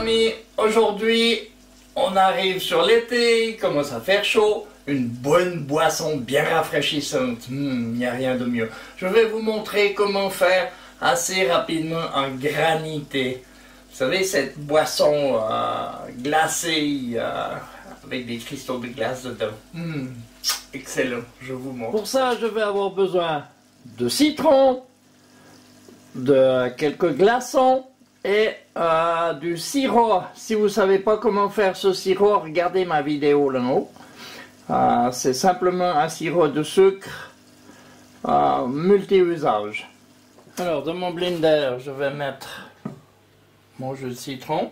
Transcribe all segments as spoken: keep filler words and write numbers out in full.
amis, aujourd'hui on arrive sur l'été, il commence à faire chaud, une bonne boisson bien rafraîchissante, il mmh, n'y a rien de mieux. Je vais vous montrer comment faire assez rapidement un granité. Vous savez, cette boisson euh, glacée euh, avec des cristaux de glace dedans. Mmh, excellent, je vous montre. Pour ça, je vais avoir besoin de citron, de quelques glaçons et euh, du sirop. Si vous ne savez pas comment faire ce sirop, regardez ma vidéo là-haut. Euh, c'est simplement un sirop de sucre euh, multi-usage. Alors, dans mon blender, je vais mettre mon jus de citron,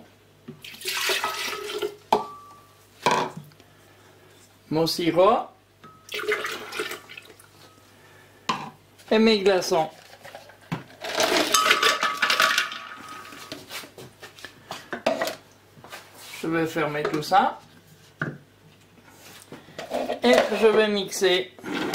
mon sirop et mes glaçons. Je vais fermer tout ça et je vais mixer.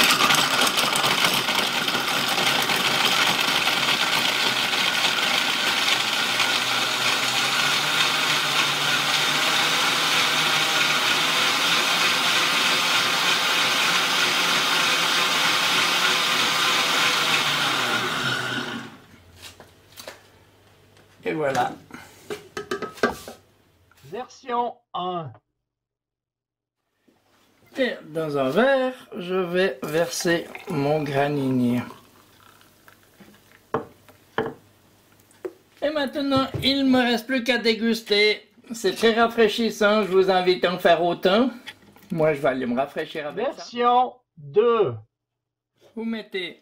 Et voilà. Version un. Et dans un verre, je vais verser mon graninier. Et maintenant, il ne me reste plus qu'à déguster. C'est très rafraîchissant, je vous invite à en faire autant. Moi, je vais aller me rafraîchir avec ça. Version deux. Vous mettez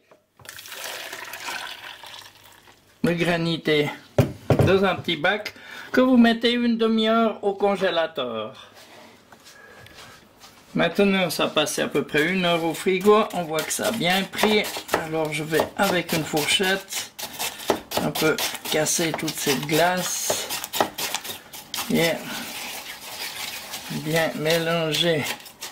le granité dans un petit bac que vous mettez une demi-heure au congélateur. Maintenant, ça passe à peu près une heure au frigo. On voit que ça a bien pris. Alors, je vais avec une fourchette un peu casser toute cette glace et bien mélanger.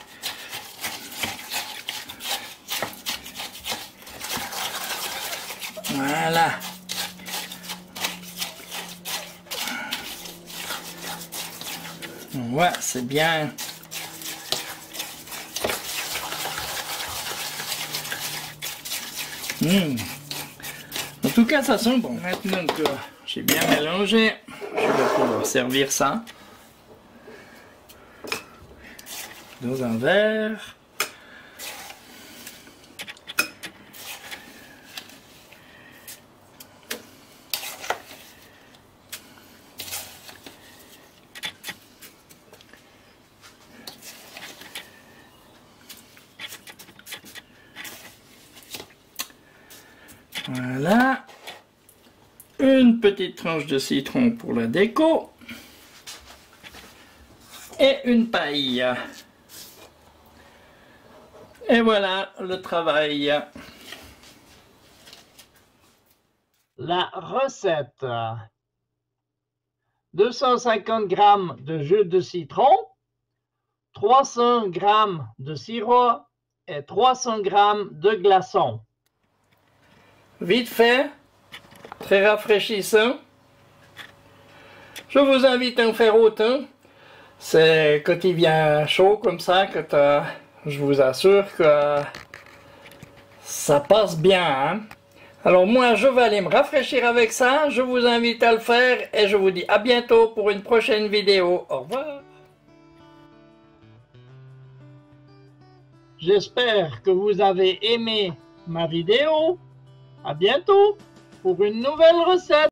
Voilà. Ouais, c'est bien. Mmh. En tout cas, ça sent bon. Maintenant que j'ai bien mélangé, je vais pouvoir servir ça dans un verre. Voilà, une petite tranche de citron pour la déco et une paille. Et voilà le travail. La recette: deux cent cinquante grammes de jus de citron, trois cents grammes de sirop et trois cents grammes de glaçons. Vite fait, très rafraîchissant. Je vous invite à en faire autant. C'est quand il vient chaud comme ça que je vous assure que ça passe bien. Hein? Alors moi, je vais aller me rafraîchir avec ça. Je vous invite à le faire et je vous dis à bientôt pour une prochaine vidéo. Au revoir. J'espère que vous avez aimé ma vidéo. À bientôt pour une nouvelle recette.